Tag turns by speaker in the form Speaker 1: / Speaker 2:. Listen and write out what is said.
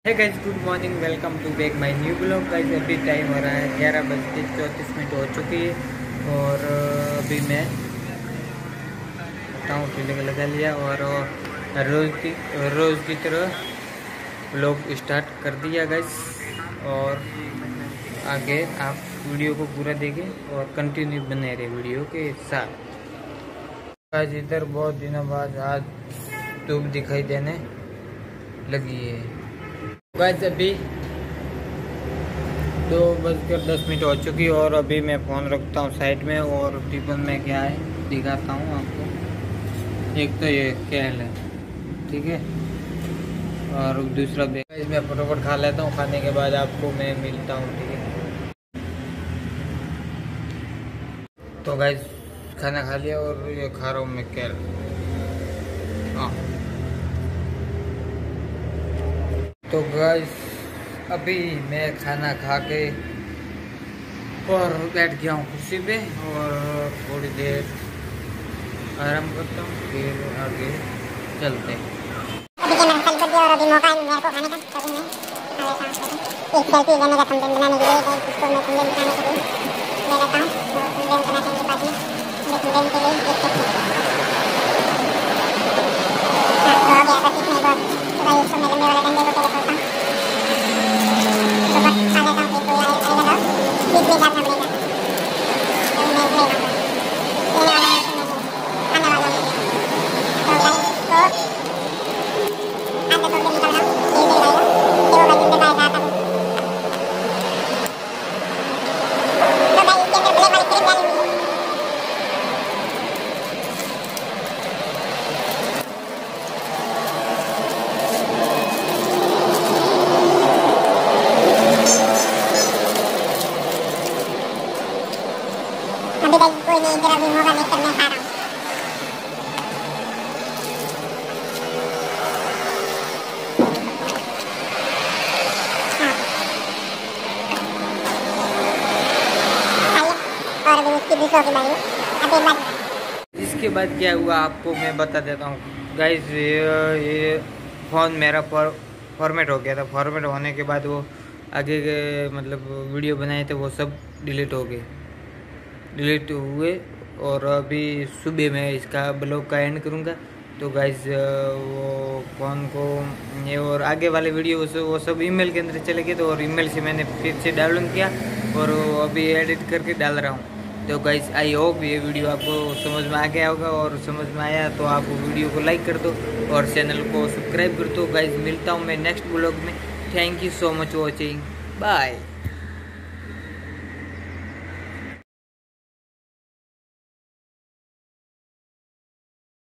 Speaker 1: Hey guys, good morning, welcome to back my new blog. Guys अभी time हो रहा है 11:34 हो चुकी है और अभी मैं बताऊँ चूल्हे का लगा लिया और रोज़ की तरह ब्लॉग स्टार्ट कर दिया गाइस। और आगे आप वीडियो को पूरा देखें और कंटिन्यू बने रहे वीडियो के साथ। आज इधर बहुत दिनों बाद आज धूप दिखाई देने लगी है गाइस। अभी 2:10 हो चुकी है और अभी मैं फ़ोन रखता हूँ साइड में और टिफिन में क्या है दिखाता हूँ आपको। एक तो ये केल है, ठीक है, और दूसरा बैग मैं फटाफट खा लेता हूँ। खाने के बाद आपको मैं मिलता हूँ, ठीक है। तो गाइस खाना खा लिया और ये खा रहा हूँ मैं केल। हाँ तो गाइस अभी मैं खाना खा के और बैठ गया हूँ कुर्सी पे और थोड़ी देर आराम करता हूँ, फिर आगे चलते हैं।
Speaker 2: अभी कैमरा चालू कर दिया और अभी मौका है मेरे को खाने का, तभी मैं एक सेल्फी लेने का कंटेंट बनाने के लिए इसको मैं कंटेंट बनाने के लिए ले लेता हूँ। कंटेंट बनाने के बाद में कंटेंट के लिए एक सेल्फी हो गया बस इतना ही बहुत। तो भाई इसको मैं लंबे वाले डंडे को पहले खोलता हूँ तो बस खा लेता हूँ। फिर कोई आएगा तो बीच में जाना पड़ेगा तो मैं लेना वाला खाने वाला तो गाइस तो आधा तो निकल रहा हूँ ये ले जाएगा ये वो बंदे का आता हूँ। तो गाइस इसके अंदर ब्लैक वाली क्रीम डाली हुई है। अभी गाइस कोई नहीं इधर अभी मौका देखकर मैं खा रहा हूँ। और अभी उसकी दूसरों की बारी है। अभी बाद
Speaker 1: इसके बाद क्या हुआ आपको मैं बता देता हूँ गाइस। ये फ़ोन मेरा फॉर्मेट हो गया था। फॉर्मेट होने के बाद वो आगे के मतलब वीडियो बनाए थे वो सब डिलीट हो गए, डिलीट हुए। और अभी सुबह मैं इसका ब्लॉग का एंड करूँगा। तो गाइस वो फ़ोन को ये और आगे वाले वीडियो वो सब ईमेल के अंदर चले गए। तो और ईमेल से मैंने फिर से डाउनलोड किया और अभी एडिट करके डाल रहा हूँ। तो गाइस आई होप ये वीडियो आपको समझ में आ गया होगा और समझ में आया तो आप वीडियो को लाइक कर दो और चैनल को सब्सक्राइब कर दो। गाइस मिलता हूँ मैं नेक्स्ट ब्लॉग में। Thank you so much watching, bye.